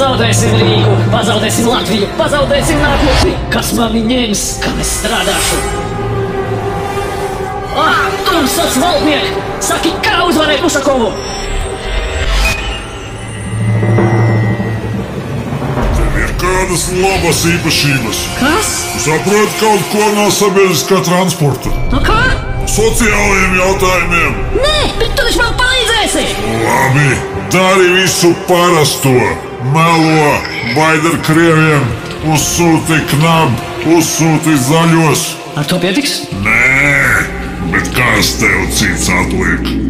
Pazaudēsim Rīgu, pazaudēsim Latviju, pazaudēsim nākotni. Kas mani ņems, kam es strādāšu? Tumsas valdniek! Saki, kā uzvarēt Ušakovu? Tev ir kādas labas īpašības. Kas? Saproti kaut ko no sabiedriskā transporta? No kā? Sociālajiem jautājumiem. Nē, bet tu taču man palīdzēsi! Labi, dari visu parasto. Melo, baidi ar krieviem, uzsūti knabu, uzsūti zaļos. Ar to pietiks? Nē, bet kāds tev cits atliek?